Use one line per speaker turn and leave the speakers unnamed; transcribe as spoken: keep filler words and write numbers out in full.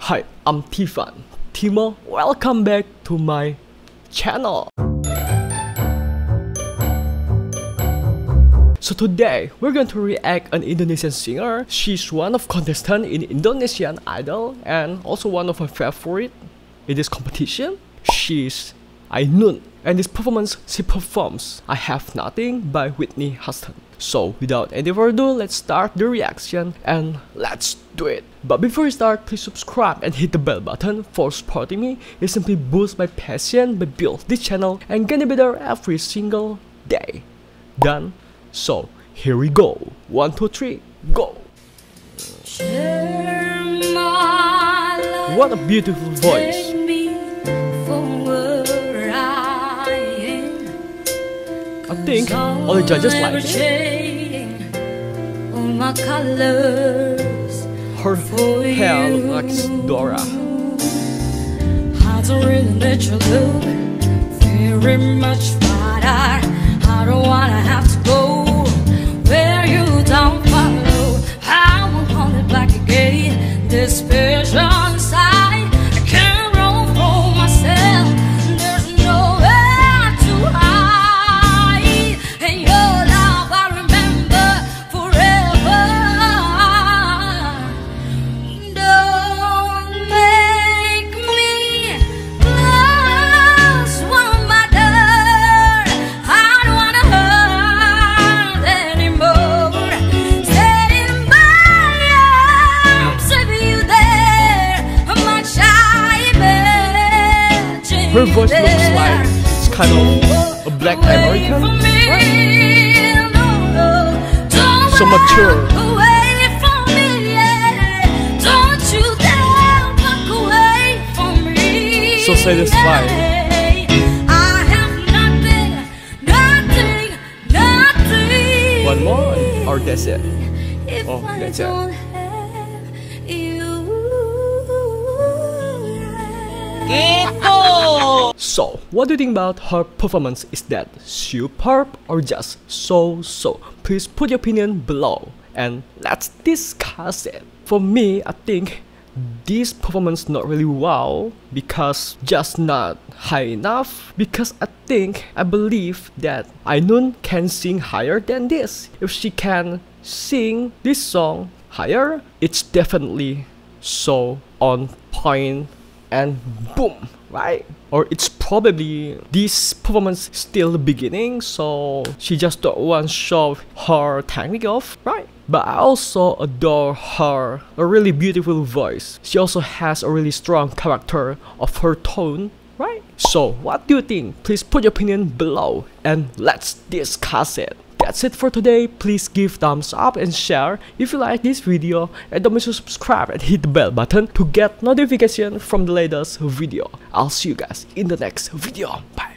Hi, I'm Tiffan. Timo, welcome back to my channel. So today, we're going to react an Indonesian singer. She's one of contestant in Indonesian Idol and also one of my favorite in this competition. She's Ainun. And this performance she performs I Have Nothing by Whitney Houston. So without any further ado, let's start the reaction and let's do it. But before we start, please subscribe and hit the bell button for supporting me. It simply boosts my passion by building this channel and getting better every single day. Done? So here we go. One, two, three, go! What a beautiful voice. I think all the judges like it. Her hair looks like Dora.
I don't really let you look very much wider. I don't wanna have to go where you don't follow. I won't hold it back again. This vision side, I can't run for myself. There's nowhere to hide. And your love I remember forever. Don't make me lose one my dirt. I don't wanna hurt anymore. Stay in my arms, saving you there. Much I imagine.
Her voice looks like it's kind of a black American, right? So mature. So satisfied.
I have nothing, nothing, nothing.
One more or that's it?
If
Oh,
I
that's it.
don't have you.
So, what do you think about her performance? Is that superb or just so-so? Please put your opinion below and let's discuss it. For me, I think this performance not really wow because just not high enough, because I think I believe that Ainun can sing higher than this. If she can sing this song higher, it's definitely so on point and boom, right? Or it's probably this performance still the beginning, so she just don't want to show her technique off, right? But I also adore her, a really beautiful voice. She also has a really strong character of her tone, right? So what do you think? Please put your opinion below and let's discuss it. That's it for today. Please give thumbs up and share if you like this video, and don't miss to subscribe and hit the bell button to get notification from the latest video. I'll see you guys in the next video. Bye.